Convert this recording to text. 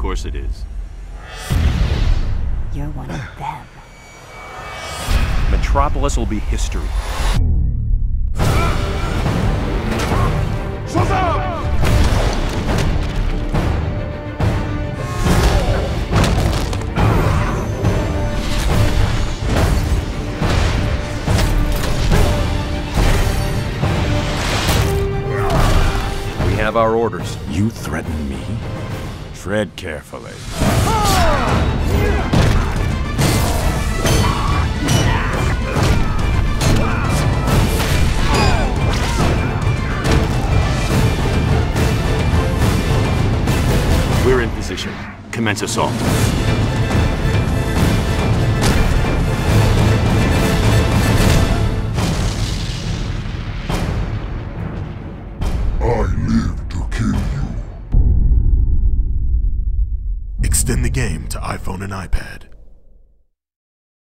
course it is. You're one of them. Metropolis will be history. We have our orders. You threaten me? Tread carefully. We're in position. Commence assault. I live to kill you. Extend the game to iPhone and iPad.